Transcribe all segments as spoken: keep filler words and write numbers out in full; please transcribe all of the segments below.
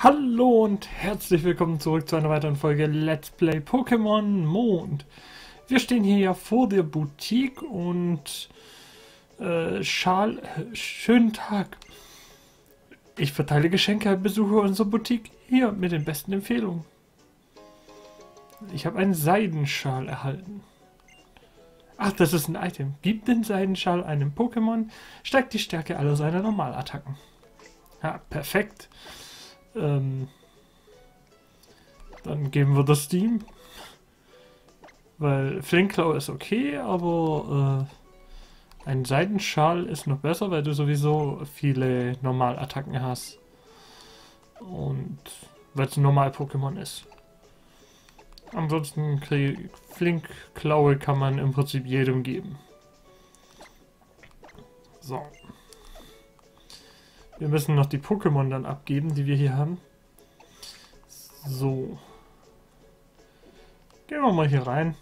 Hallo und herzlich willkommen zurück zu einer weiteren Folge Let's Play Pokémon Mond. Wir stehen hier ja vor der Boutique und äh, Schal, schönen Tag. Ich verteile Geschenke an Besucher unserer Boutique hier mit den besten Empfehlungen. Ich habe einen Seidenschal erhalten. Ach, das ist ein Item. Gibt den Seidenschal einem Pokémon, steigt die Stärke aller seiner Normalattacken. Ja, perfekt. Ähm, dann geben wir das Steam. Weil Flinklau ist okay, aber äh, ein Seidenschal ist noch besser, weil du sowieso viele Normalattacken hast. Und weil es ein Normal-Pokémon ist. Ansonsten Flinkklaue kann man im Prinzip jedem geben. So. Wir müssen noch die Pokémon dann abgeben, die wir hier haben. So. Gehen wir mal hier rein.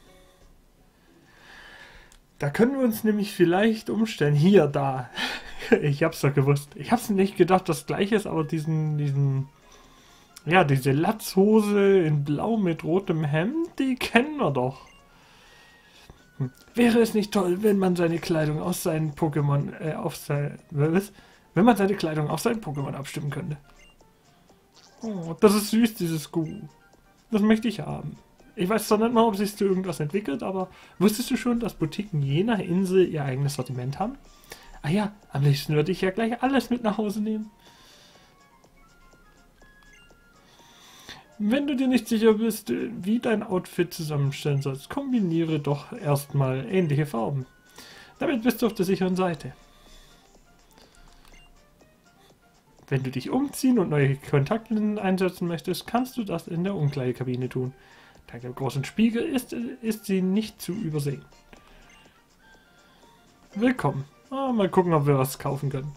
Da können wir uns nämlich vielleicht umstellen. Hier, da. Ich hab's doch gewusst. Ich hab's nicht gedacht, das gleiche ist, aber diesen, diesen, ja, diese Latzhose in Blau mit rotem Hemd, die kennen wir doch. Hm. Wäre es nicht toll, wenn man seine Kleidung aus seinen Pokémon, äh, auf sein, was? Wenn man seine Kleidung auf sein Pokémon abstimmen könnte. Oh, das ist süß, dieses Gu. Das möchte ich haben. Ich weiß zwar nicht mal, ob sich zu irgendwas entwickelt, aber wusstest du schon, dass Boutiquen je nach Insel ihr eigenes Sortiment haben? Ah ja, am liebsten würde ich ja gleich alles mit nach Hause nehmen. Wenn du dir nicht sicher bist, wie dein Outfit zusammenstellen sollst, kombiniere doch erstmal ähnliche Farben. Damit bist du auf der sicheren Seite. Wenn du dich umziehen und neue Kontaktlinsen einsetzen möchtest, kannst du das in der Umkleidekabine tun. Dank dem großen Spiegel ist, ist sie nicht zu übersehen. Willkommen. Ah, mal gucken, ob wir was kaufen können.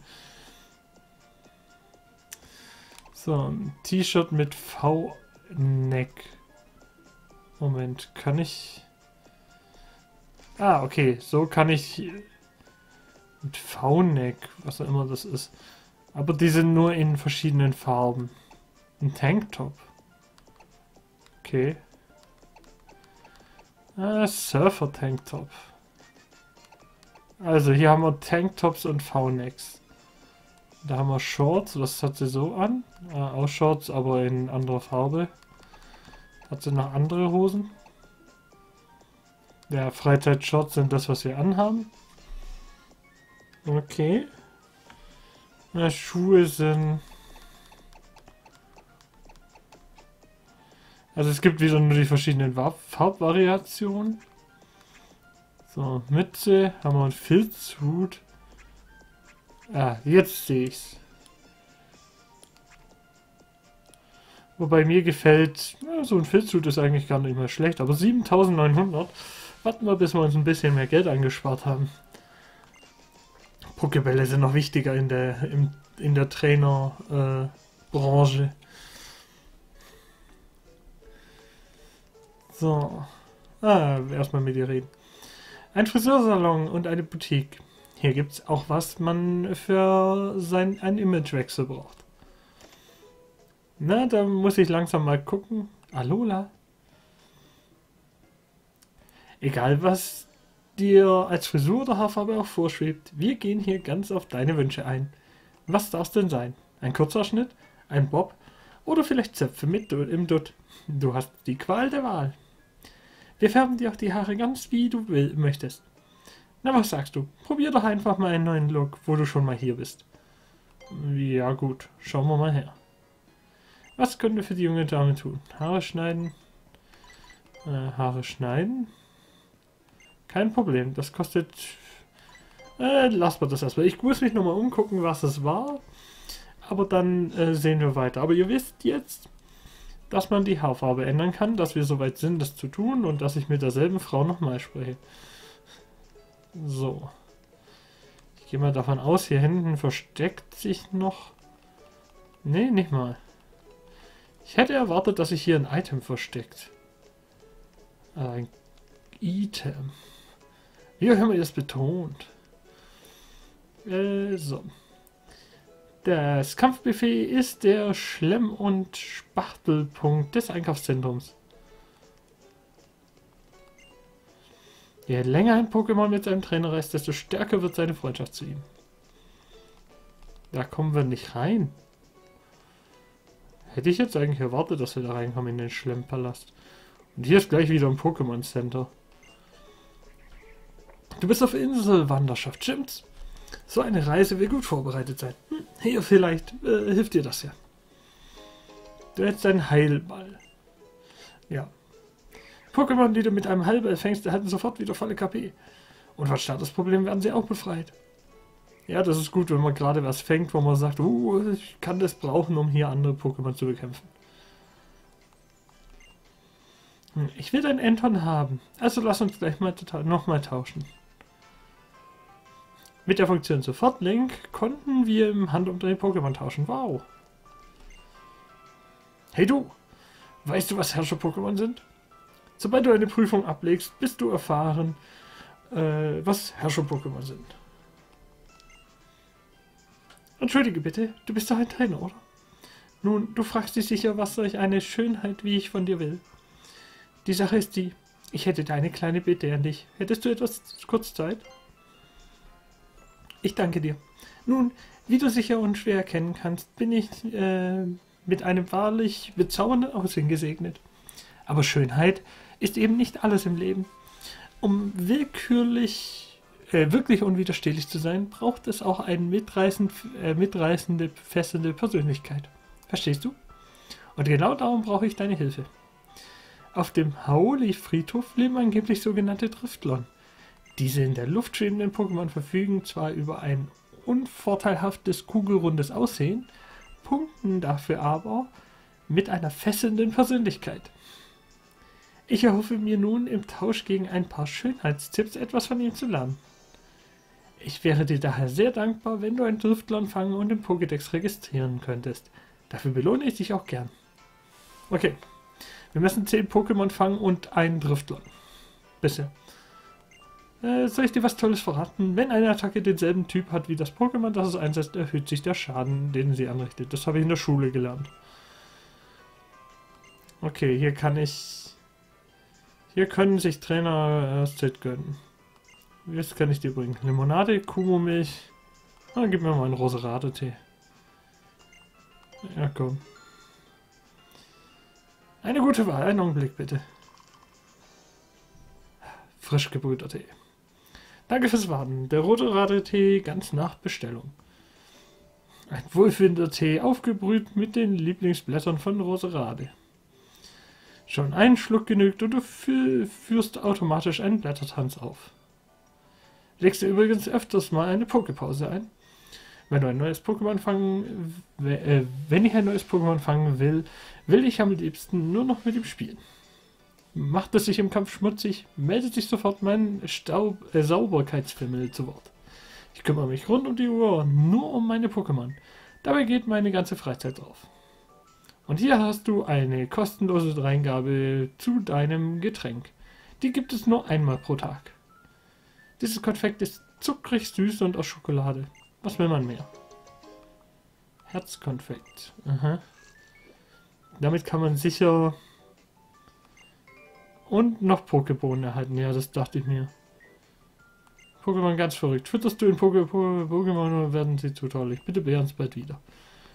So, ein T-Shirt mit V-Neck. Moment, kann ich... Ah, okay, so kann ich... Mit V-Neck, was auch immer das ist. Aber die sind nur in verschiedenen Farben. Ein Tanktop. Okay. Ah, Surfer-Tanktop. Also hier haben wir Tanktops und V-Necks. Da haben wir Shorts, das hat sie so an. Ah, auch Shorts, aber in anderer Farbe. Hat sie noch andere Hosen? Ja, Freizeitshorts sind das, was wir anhaben. Okay. Na, Schuhe sind... Also es gibt wieder nur die verschiedenen Farbvariationen. So, Mütze, haben wir einen Filzhut. Ah, jetzt sehe ich's. Wobei mir gefällt, ja, so ein Filzhut ist eigentlich gar nicht mal schlecht, aber siebentausendneunhundert. Warten wir, bis wir uns ein bisschen mehr Geld angespart haben. Pokébälle sind noch wichtiger in der, im, in der Trainerbranche. Äh, so. Ah, erstmal mit dir reden. Ein Friseursalon und eine Boutique. Hier gibt es auch was man für sein ein Imagewechsel braucht. Na, da muss ich langsam mal gucken. Alola. Egal was dir als Frisur oder Haarfarbe auch vorschwebt, wir gehen hier ganz auf deine Wünsche ein. Was darf es denn sein? Ein Kurzhaarschnitt? Ein Bob? Oder vielleicht Zöpfe mit im Dutt? Du hast die Qual der Wahl. Wir färben dir auch die Haare ganz wie du will, möchtest. Na, was sagst du? Probier doch einfach mal einen neuen Look, wo du schon mal hier bist. Ja gut, schauen wir mal her. Was können wir für die junge Dame tun? Haare schneiden? Äh, Haare schneiden? Kein Problem, das kostet... Äh, lassen wir das erstmal. Ich muss mich nochmal umgucken, was es war. Aber dann äh, sehen wir weiter. Aber ihr wisst jetzt, dass man die Haarfarbe ändern kann, dass wir soweit sind, das zu tun und dass ich mit derselben Frau nochmal spreche. So. Ich gehe mal davon aus, hier hinten versteckt sich noch... Nee, nicht mal. Ich hätte erwartet, dass sich hier ein Item versteckt. Ein Item. Hier haben wir das betont. Äh, so. Das Kampfbuffet ist der Schlemm- und Spachtelpunkt des Einkaufszentrums. Je länger ein Pokémon mit seinem Trainer reist, desto stärker wird seine Freundschaft zu ihm. Da kommen wir nicht rein. Hätte ich jetzt eigentlich erwartet, dass wir da reinkommen in den Schlemmpalast. Und hier ist gleich wieder ein Pokémon Center. Du bist auf Inselwanderschaft, stimmt's? So eine Reise will gut vorbereitet sein. Hm, hier vielleicht äh, hilft dir das ja. Du hättest einen Heilball. Ja. Pokémon, die du mit einem Heilball fängst, erhalten sofort wieder volle K P. Und von Statusproblemen werden sie auch befreit. Ja, das ist gut, wenn man gerade was fängt, wo man sagt, uh, ich kann das brauchen, um hier andere Pokémon zu bekämpfen. Hm, ich will dein Enton haben. Also lass uns gleich mal nochmal tauschen. Mit der Funktion Sofortlink konnten wir im Handumdrehen Pokémon tauschen. Wow. Hey du, weißt du, was Herrscher-Pokémon sind? Sobald du eine Prüfung ablegst, bist du erfahren, äh, was Herrscher-Pokémon sind. Entschuldige bitte, du bist doch ein Trainer, oder? Nun, du fragst dich sicher, was solch eine Schönheit, wie ich von dir will. Die Sache ist die, ich hätte da eine kleine Bitte an dich. Hättest du etwas kurz Zeit? Ich danke dir. Nun, wie du sicher unschwer erkennen kannst, bin ich äh, mit einem wahrlich bezaubernden Aussehen gesegnet. Aber Schönheit ist eben nicht alles im Leben. Um willkürlich, äh, wirklich unwiderstehlich zu sein, braucht es auch eine mitreißend, äh, mitreißende, fesselnde Persönlichkeit. Verstehst du? Und genau darum brauche ich deine Hilfe. Auf dem Haoli-Friedhof leben angeblich sogenannte Driftlon. Diese in der Luft schwebenden Pokémon verfügen zwar über ein unvorteilhaftes, kugelrundes Aussehen, punkten dafür aber mit einer fesselnden Persönlichkeit. Ich erhoffe mir nun im Tausch gegen ein paar Schönheitstipps etwas von ihm zu lernen. Ich wäre dir daher sehr dankbar, wenn du ein Driftlon fangen und im Pokédex registrieren könntest. Dafür belohne ich dich auch gern. Okay, wir müssen zehn Pokémon fangen und einen Driftlon. Bisher. Äh, soll ich dir was Tolles verraten? Wenn eine Attacke denselben Typ hat wie das Pokémon, das es einsetzt, erhöht sich der Schaden, den sie anrichtet. Das habe ich in der Schule gelernt. Okay, hier kann ich... Hier können sich Trainer äh, Set gönnen. Jetzt kann ich dir bringen. Limonade, Kuhmilch. Ah, gib mir mal einen Roserade-Tee. Ja, komm. Eine gute Wahl. Einen Augenblick, bitte. Frisch gebrühter Tee. Danke fürs Warten. Der Roserade-Tee ganz nach Bestellung. Ein wohlfühlender Tee, aufgebrüht mit den Lieblingsblättern von Roserade. Schon einen Schluck genügt und du führst automatisch einen Blättertanz auf. Legst du übrigens öfters mal eine Poképause ein? Wenn du ein neues Pokémon fangen, äh, wenn ich ein neues Pokémon fangen will, will ich am liebsten nur noch mit ihm spielen. Macht es sich im Kampf schmutzig, meldet sich sofort mein Staub, äh, Sauberkeitsfimmel zu Wort. Ich kümmere mich rund um die Uhr nur um meine Pokémon. Dabei geht meine ganze Freizeit drauf. Und hier hast du eine kostenlose Dreingabe zu deinem Getränk. Die gibt es nur einmal pro Tag. Dieses Konfekt ist zuckrig, süß und aus Schokolade. Was will man mehr? Herzkonfekt. Aha. Damit kann man sicher... Und noch Pokébohnen erhalten. Ja, das dachte ich mir. Pokémon ganz verrückt. Fütterst du in Poké Pokémon oder werden sie zutraulich? Bitte beehren uns bald wieder.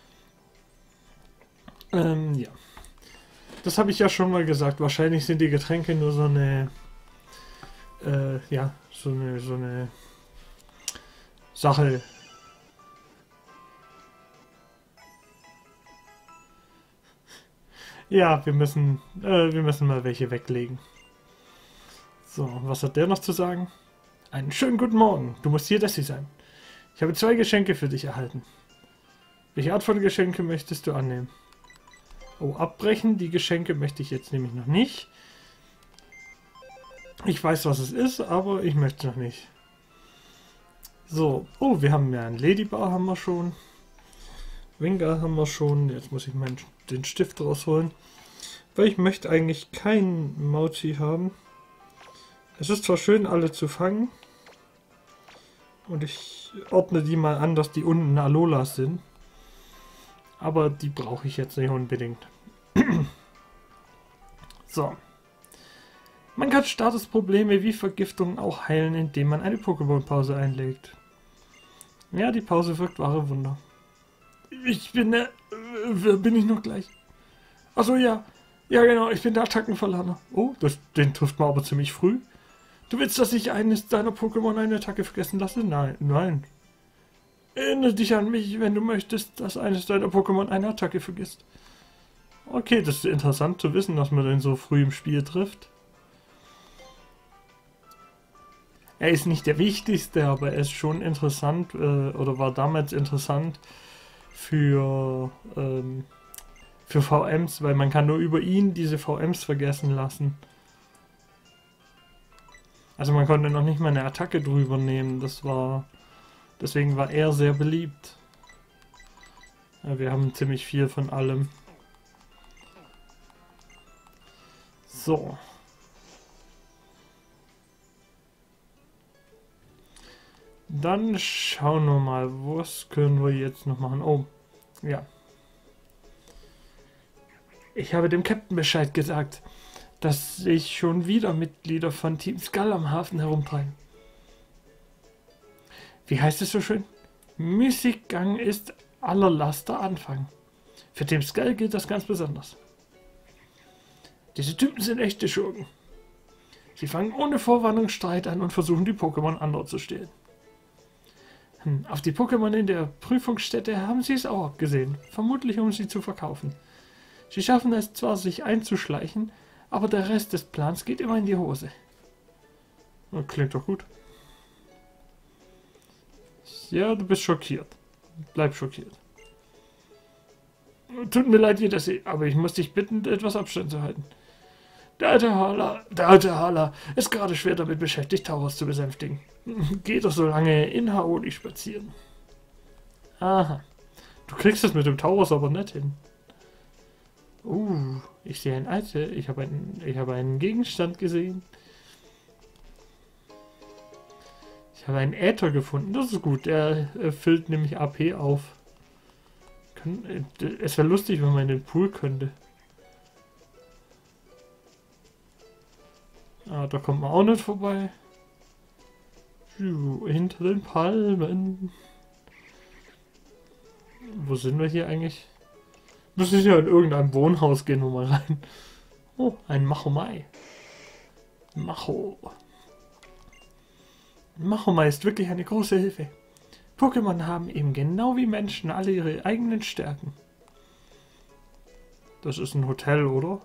Ähm, ja. Das habe ich ja schon mal gesagt. Wahrscheinlich sind die Getränke nur so eine... Äh, ja, so eine, so eine... Sache. Ja, wir müssen, äh, wir müssen mal welche weglegen. So, was hat der noch zu sagen? Einen schönen guten Morgen. Du musst hier Dessi sein. Ich habe zwei Geschenke für dich erhalten. Welche Art von Geschenke möchtest du annehmen? Oh, abbrechen. Die Geschenke möchte ich jetzt nämlich noch nicht. Ich weiß, was es ist, aber ich möchte noch nicht. So, oh, wir haben ja einen Ladybar, haben wir schon. Wingar haben wir schon. Jetzt muss ich meinen, den Stift rausholen. Weil ich möchte eigentlich keinen Mauzi haben. Es ist zwar schön, alle zu fangen. Und ich ordne die mal an, dass die unten Alolas sind. Aber die brauche ich jetzt nicht unbedingt. So. Man kann Statusprobleme wie Vergiftung auch heilen, indem man eine Pokémon-Pause einlegt. Ja, die Pause wirkt wahre Wunder. Ich bin der... Wer bin ich noch gleich? Achso, ja. Ja, genau, ich bin der Attackenverlerner. Oh, das, den trifft man aber ziemlich früh. Du willst, dass ich eines deiner Pokémon eine Attacke vergessen lasse? Nein, nein. Erinnere dich an mich, wenn du möchtest, dass eines deiner Pokémon eine Attacke vergisst. Okay, das ist interessant zu wissen, dass man den so früh im Spiel trifft. Er ist nicht der wichtigste, aber er ist schon interessant, äh, oder war damals interessant für, ähm, für V Ms, weil man kann nur über ihn diese V Ms vergessen lassen. Also man konnte noch nicht mal eine Attacke drüber nehmen, das war... Deswegen war er sehr beliebt. Ja, wir haben ziemlich viel von allem. So. Dann schauen wir mal, was können wir jetzt noch machen. Oh, ja. Ich habe dem Captain Bescheid gesagt, dass sich schon wieder Mitglieder von Team Skull am Hafen herumtreiben. Wie heißt es so schön? Müßiggang ist aller Laster Anfang. Für Team Skull gilt das ganz besonders. Diese Typen sind echte Schurken. Sie fangen ohne Vorwarnung Streit an und versuchen die Pokémon anderer zu stehlen. Hm, auf die Pokémon in der Prüfungsstätte haben sie es auch abgesehen, vermutlich um sie zu verkaufen. Sie schaffen es zwar, sich einzuschleichen, aber der Rest des Plans geht immer in die Hose. Klingt doch gut. Ja, du bist schockiert. Bleib schockiert. Tut mir leid, jeder See, aber ich muss dich bitten, etwas Abstand zu halten. Der alte Hala, der alte Hala ist gerade schwer damit beschäftigt, Tauros zu besänftigen. Geh doch so lange in Haoli spazieren. Aha. Du kriegst es mit dem Tauros aber nicht hin. Uh, ich sehe ein Item. Ich habe einen, ich habe einen Gegenstand gesehen. Ich habe einen Äther gefunden. Das ist gut. Der äh, füllt nämlich A P auf. Kann, äh, es wäre lustig, wenn man in den Pool könnte. Ah, da kommt man auch nicht vorbei. Hinter den Palmen. Wo sind wir hier eigentlich? Müssen wir ja in irgendein Wohnhaus gehen und mal rein. Oh, ein Machomai. Macho. Machomai ist wirklich eine große Hilfe. Pokémon haben eben genau wie Menschen alle ihre eigenen Stärken. Das ist ein Hotel, oder?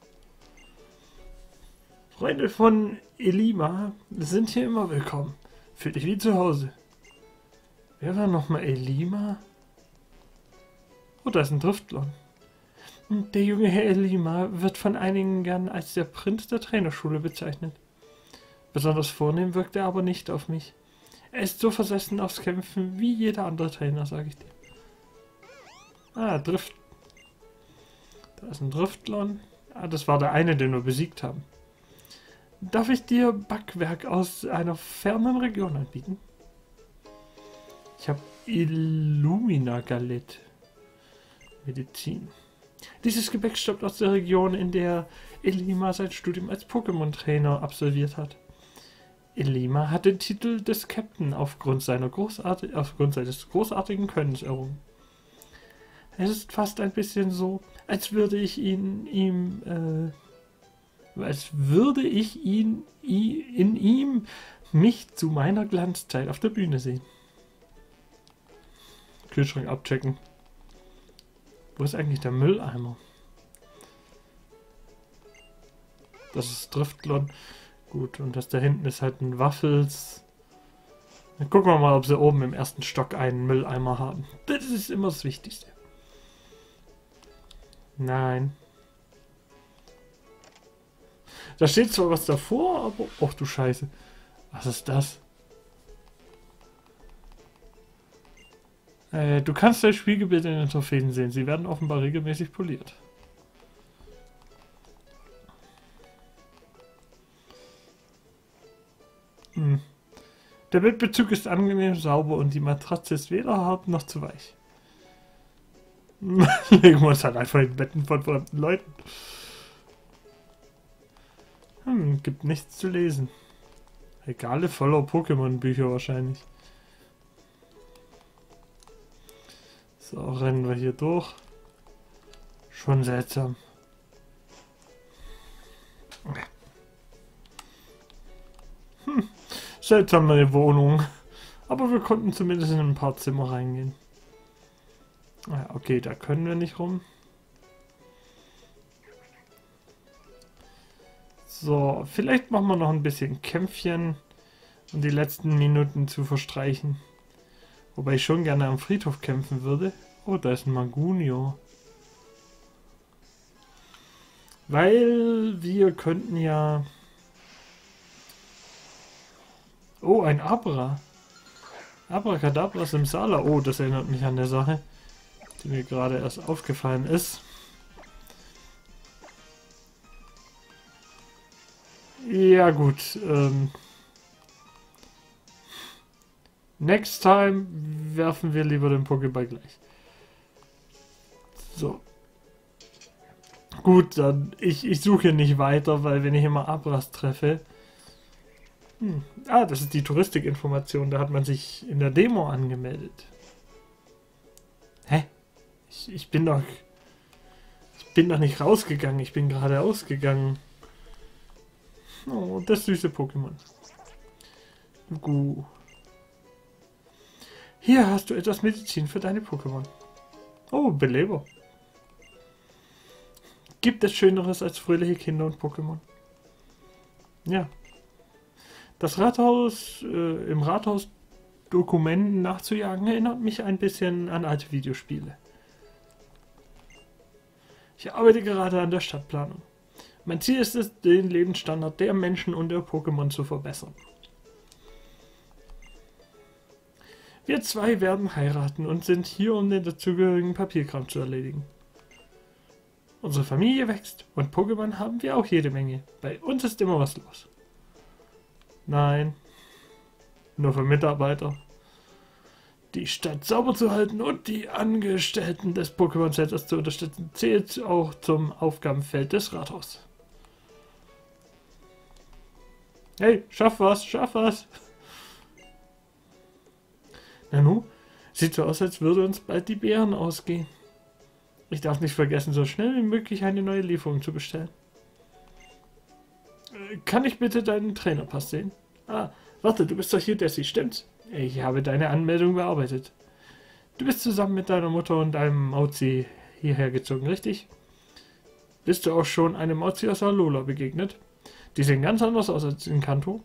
Freunde von Elima sind hier immer willkommen. Fühl dich wie zu Hause. Wer war nochmal Elima? Oh, da ist ein Driftlon. Der junge Herr Elima wird von einigen gern als der Prinz der Trainerschule bezeichnet. Besonders vornehm wirkt er aber nicht auf mich. Er ist so versessen aufs Kämpfen wie jeder andere Trainer, sage ich dir. Ah, Drift. Da ist ein Driftlon. Ah, das war der eine, den wir besiegt haben. Darf ich dir Backwerk aus einer fernen Region anbieten? Ich habe Illumina Galette. Medizin. Dieses Gebäck stammt aus der Region, in der Elima sein Studium als Pokémon-Trainer absolviert hat. Elima hat den Titel des Captain aufgrund, seiner großartig, aufgrund seines großartigen Könnens errungen. Es ist fast ein bisschen so, als würde ich ihn ihm, äh, als würde ich ihn in ihm mich zu meiner Glanzzeit auf der Bühne sehen. Kühlschrank abchecken. Wo ist eigentlich der Mülleimer? Das ist Driftlon. Gut, und das da hinten ist halt ein Waffels. Dann gucken wir mal, ob sie oben im ersten Stock einen Mülleimer haben. Das ist immer das Wichtigste. Nein. Da steht zwar was davor, aber... Och du Scheiße. Was ist das? Äh, du kannst das Spiegelbild in den Trophäen sehen. Sie werden offenbar regelmäßig poliert. Hm. Der Bettbezug ist angenehm sauber und die Matratze ist weder hart noch zu weich. Legen wir uns halt einfach in Betten von fremden Leuten. Hm, gibt nichts zu lesen. Regale voller Pokémon-Bücher wahrscheinlich. So, rennen wir hier durch. Schon seltsam. Hm, seltsame Wohnung. Aber wir konnten zumindest in ein paar Zimmer reingehen. Ah, okay, da können wir nicht rum. So, vielleicht machen wir noch ein bisschen Kämpfchen, um die letzten Minuten zu verstreichen. Wobei ich schon gerne am Friedhof kämpfen würde. Oh, da ist ein Magunio. Weil wir könnten ja... Oh, ein Abra. Abracadabra Simsala. Oh, das erinnert mich an eine Sache, die mir gerade erst aufgefallen ist. Ja gut, ähm... next time werfen wir lieber den Pokéball gleich. So. Gut, dann ich, ich suche nicht weiter, weil wenn ich immer Abras treffe... Hm. Ah, das ist die Touristikinformation, da hat man sich in der Demo angemeldet. Hä? Ich, ich bin doch... Ich bin doch nicht rausgegangen, ich bin gerade ausgegangen. Oh, das süße Pokémon. Gut. Hier hast du etwas Medizin für deine Pokémon. Oh, Beleber. Gibt es Schöneres als fröhliche Kinder und Pokémon? Ja. Das Rathaus, äh, im Rathaus Dokumenten nachzujagen, erinnert mich ein bisschen an alte Videospiele. Ich arbeite gerade an der Stadtplanung. Mein Ziel ist es, den Lebensstandard der Menschen und der Pokémon zu verbessern. Wir zwei werden heiraten und sind hier, um den dazugehörigen Papierkram zu erledigen. Unsere Familie wächst und Pokémon haben wir auch jede Menge. Bei uns ist immer was los. Nein, nur für Mitarbeiter. Die Stadt sauber zu halten und die Angestellten des Pokémon Centers zu unterstützen, zählt auch zum Aufgabenfeld des Rathauses. Hey, schaff was, schaff was! Nanu, sieht so aus, als würde uns bald die Beeren ausgehen. Ich darf nicht vergessen, so schnell wie möglich eine neue Lieferung zu bestellen. Äh, kann ich bitte deinen Trainerpass sehen? Ah, warte, du bist doch hier, Desi, stimmt's? Ich habe deine Anmeldung bearbeitet. Du bist zusammen mit deiner Mutter und einem Mauzi hierher gezogen, richtig? Bist du auch schon einem Mauzi aus Alola begegnet? Die sehen ganz anders aus als in Kanto.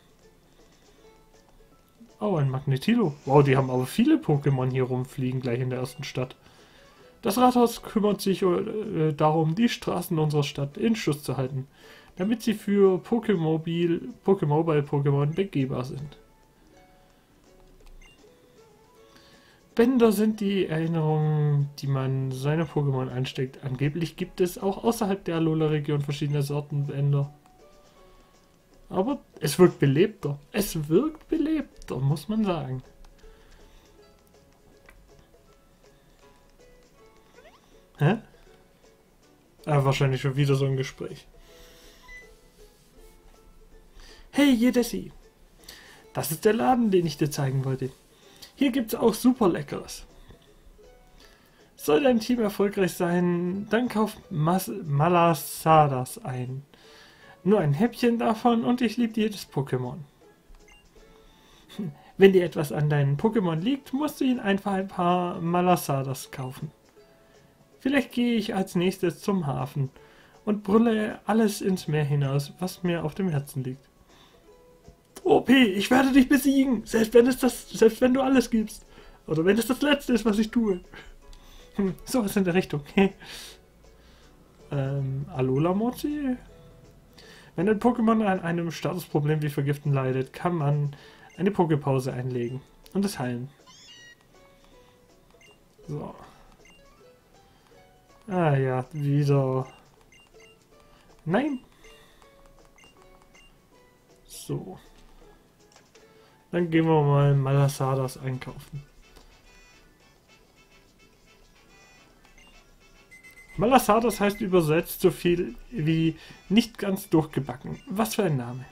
Oh, ein Magnetilo. Wow, die haben aber viele Pokémon hier rumfliegen, gleich in der ersten Stadt. Das Rathaus kümmert sich äh, darum, die Straßen unserer Stadt in Schuss zu halten, damit sie für Pokémobil, Pokémobile-Pokémon begehbar sind. Bänder sind die Erinnerungen, die man seine Pokémon einsteckt. Angeblich gibt es auch außerhalb der Alola-Region verschiedene Sorten Bänder. Aber es wirkt belebter. Es wirkt belebter, muss man sagen. Hä? Ah, wahrscheinlich schon wieder so ein Gespräch. Hey, Jedessi. Das ist der Laden, den ich dir zeigen wollte. Hier gibt's auch super Leckeres. Soll dein Team erfolgreich sein, dann kauf Mas Malasadas ein. Nur ein Häppchen davon und ich liebe jedes Pokémon. Wenn dir etwas an deinen Pokémon liegt, musst du ihnen einfach ein paar Malasadas kaufen. Vielleicht gehe ich als nächstes zum Hafen und brülle alles ins Meer hinaus, was mir auf dem Herzen liegt. O P, ich werde dich besiegen, selbst wenn es das, selbst wenn du alles gibst. Oder wenn es das Letzte ist, was ich tue. Hm, sowas in der Richtung. ähm, Alola Mozi? Wenn ein Pokémon an einem Statusproblem wie Vergiften leidet, kann man eine Poképause einlegen und es heilen. So. Ah ja, wieder. Nein. So. Dann gehen wir mal Malasadas einkaufen. Malasadas heißt übersetzt so viel wie nicht ganz durchgebacken. Was für ein Name.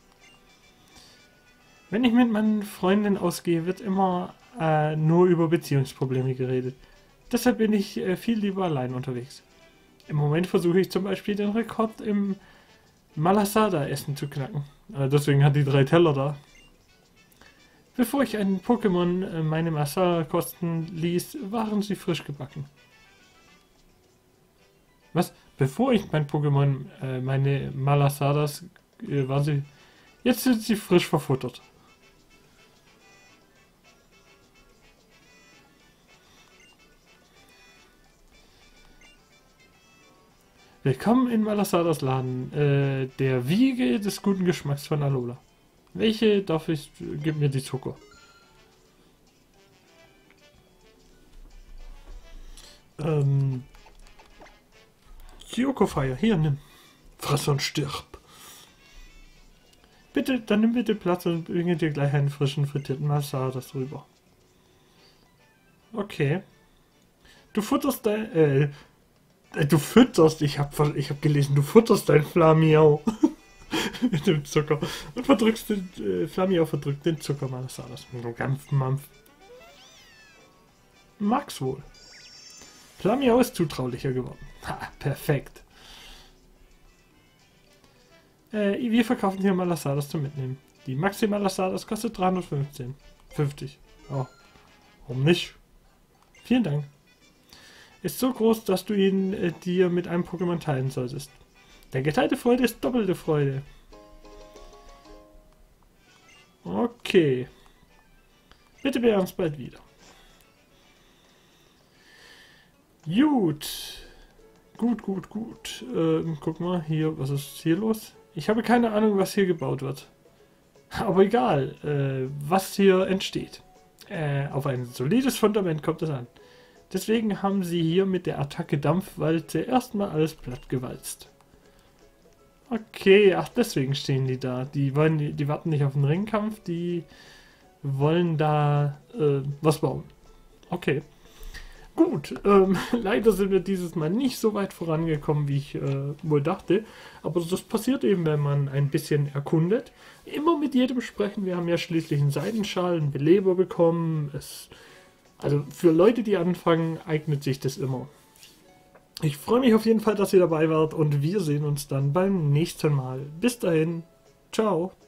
Wenn ich mit meinen Freundinnen ausgehe, wird immer äh, nur über Beziehungsprobleme geredet. Deshalb bin ich äh, viel lieber allein unterwegs. Im Moment versuche ich zum Beispiel den Rekord im Malasada-Essen zu knacken. Äh, deswegen hat die drei Teller da. Bevor ich einen Pokémon äh, meine Masala kosten ließ, waren sie frisch gebacken. Was? Bevor ich mein Pokémon äh, meine Malasadas äh, waren sie... Jetzt sind sie frisch verfuttert. Willkommen in Malasadas Laden, äh, der Wiege des guten Geschmacks von Alola. Welche darf ich... Gib mir die Zucker. Ähm... Kyoko Fire, hier, nimm. Friss und stirb. Bitte, dann nimm bitte Platz und bringe dir gleich einen frischen frittierten Malasadas rüber. Okay. Du futterst dein... Äh... Du fütterst, ich hab, ich hab gelesen, du futterst dein Flamiau mit dem Zucker und verdrückst den, äh, Flamiau verdrückt den Zucker Malasadas mit einem Kampfmampf. Mag's wohl. Flamiau ist zutraulicher geworden. Ha, perfekt. Äh, wir verkaufen hier Malasadas zum Mitnehmen. Die Maxi Malasadas kostet dreihundertfünfzehn. fünfzig. Oh, warum nicht? Vielen Dank. Ist so groß, dass du ihn äh, dir mit einem Pokémon teilen solltest. Der geteilte Freude ist doppelte Freude. Okay. Bitte beehr uns bald wieder. Gut. Gut, gut, gut. Ähm, guck mal, hier, was ist hier los? Ich habe keine Ahnung, was hier gebaut wird. Aber egal, äh, was hier entsteht. Äh, auf ein solides Fundament kommt es an. Deswegen haben sie hier mit der Attacke Dampfwalze erstmal alles plattgewalzt. Okay, ach, deswegen stehen die da. Die wollen, die warten nicht auf den Ringkampf, die wollen da äh, was bauen. Okay. Gut, ähm, leider sind wir dieses Mal nicht so weit vorangekommen, wie ich äh, wohl dachte. Aber das passiert eben, wenn man ein bisschen erkundet. Immer mit jedem sprechen. Wir haben ja schließlich einen Seidenschal, einen Beleber bekommen. Es, also für Leute, die anfangen, eignet sich das immer. Ich freue mich auf jeden Fall, dass ihr dabei wart und wir sehen uns dann beim nächsten Mal. Bis dahin, ciao.